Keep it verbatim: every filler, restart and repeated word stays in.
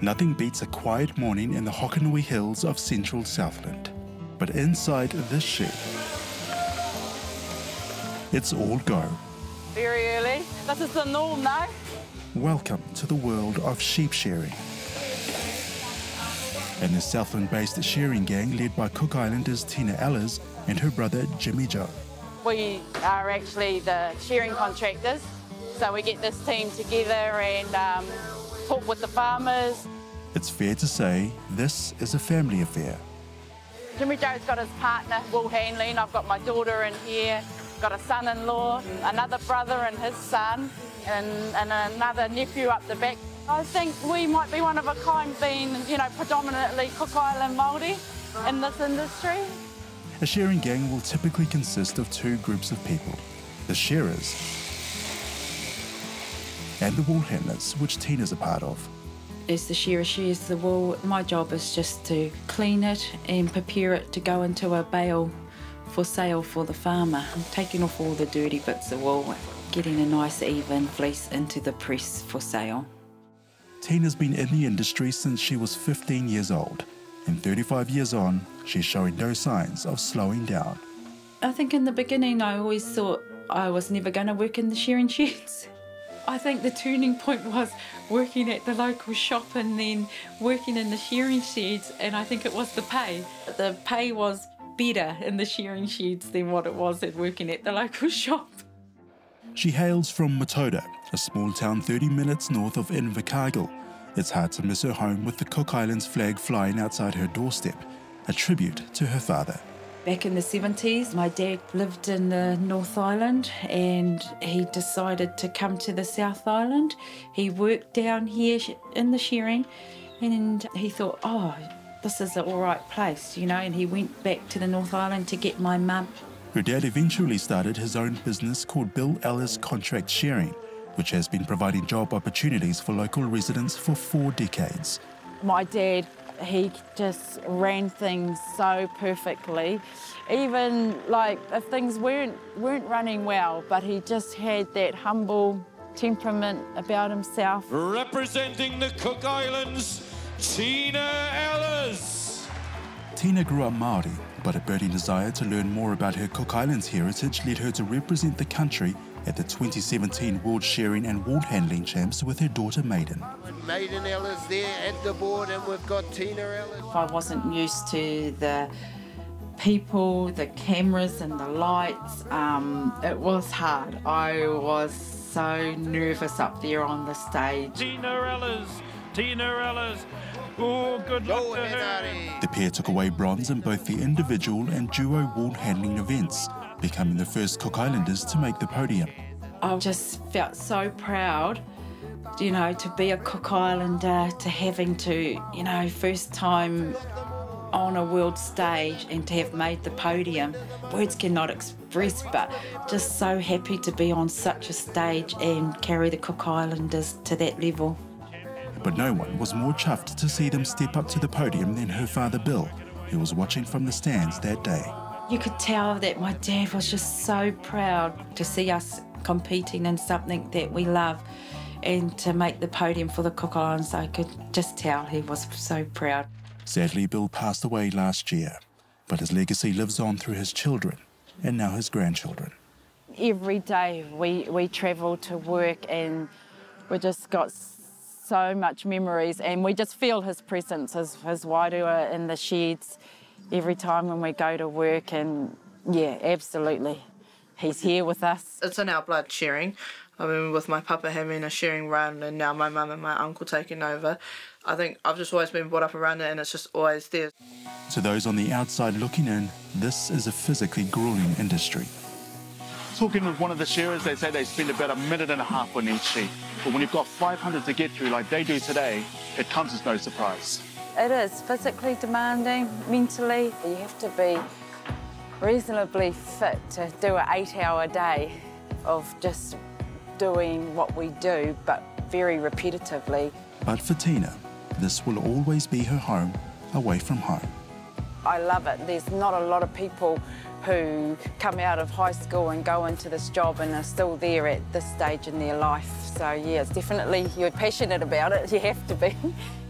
Nothing beats a quiet morning in the Hokanui Hills of central Southland. But inside this shed, it's all go. Very early. This is the norm now. Welcome to the world of sheep shearing. And the Southland-based shearing gang led by Cook Islanders Tina Ellis and her brother Jimmy Joe. We are actually the shearing contractors, so we get this team together and um, talk with the farmers. It's fair to say this is a family affair. Jimmy Joe's got his partner, wool handling. I've got my daughter in here, got a son-in-law, another brother and his son, and, and another nephew up the back. I think we might be one of a kind, being, you know, predominantly Cook Island Māori in this industry. A shearing gang will typically consist of two groups of people, the shearers and the wool handlers, which Tina's a part of. As the shearer shears the wool, my job is just to clean it and prepare it to go into a bale for sale for the farmer. I'm taking off all the dirty bits of wool, getting a nice even fleece into the press for sale. Tina's been in the industry since she was fifteen years old, and thirty-five years on, she's showing no signs of slowing down. I think in the beginning I always thought I was never going to work in the shearing sheds. I think the turning point was working at the local shop and then working in the shearing sheds, and I think it was the pay. The pay was better in the shearing sheds than what it was at working at the local shop. She hails from Mataura, a small town thirty minutes north of Invercargill. It's hard to miss her home with the Cook Islands flag flying outside her doorstep, a tribute to her father. Back in the seventies, my dad lived in the North Island and he decided to come to the South Island. He worked down here in the shearing and he thought, oh, this is an all right place, you know, and he went back to the North Island to get my mum. Her dad eventually started his own business called Bill Ellis Contract Shearing, which has been providing job opportunities for local residents for four decades. My dad, he just ran things so perfectly. Even like if things weren't weren't running well, but he just had that humble temperament about himself. Representing the Cook Islands, Tina Ellis. Tina grew up Māori, but a burning desire to learn more about her Cook Islands heritage led her to represent the country at the twenty seventeen World Shearing and Wool Handling Champs with her daughter Maiden. Maiden Ellis there at the board, and we've got Tina Ellis. I wasn't used to the people, the cameras and the lights. Um, it was hard. I was so nervous up there on the stage. Tina Ellis, Tina Ellis. Oh, good luck to her. The pair took away bronze in both the individual and duo wool handling events, becoming the first Cook Islanders to make the podium. I just felt so proud, you know, to be a Cook Islander, to having to, you know, first time on a world stage and to have made the podium. Words cannot express, but just so happy to be on such a stage and carry the Cook Islanders to that level. But no one was more chuffed to see them step up to the podium than her father Bill, who was watching from the stands that day. You could tell that my dad was just so proud to see us competing in something that we love and to make the podium for the Cook Islands. I could just tell he was so proud. Sadly, Bill passed away last year, but his legacy lives on through his children and now his grandchildren. Every day we, we travel to work and we just got so much memories, and we just feel his presence, his, his wairua in the sheds every time when we go to work, and yeah, absolutely. He's here with us. It's in our blood, shearing. I mean, with my papa having a shearing run and now my mum and my uncle taking over, I think I've just always been brought up around it and it's just always there. To those on the outside looking in, this is a physically grueling industry. Talking with one of the shearers, they say they spend about a minute and a half on each sheep. But when you've got five hundred to get through like they do today, it comes as no surprise. It is physically demanding, mentally. You have to be reasonably fit to do an eight-hour day of just doing what we do, but very repetitively. But for Tina, this will always be her home, away from home. I love it. There's not a lot of people who come out of high school and go into this job and are still there at this stage in their life. So yeah, it's definitely, you're passionate about it, you have to be.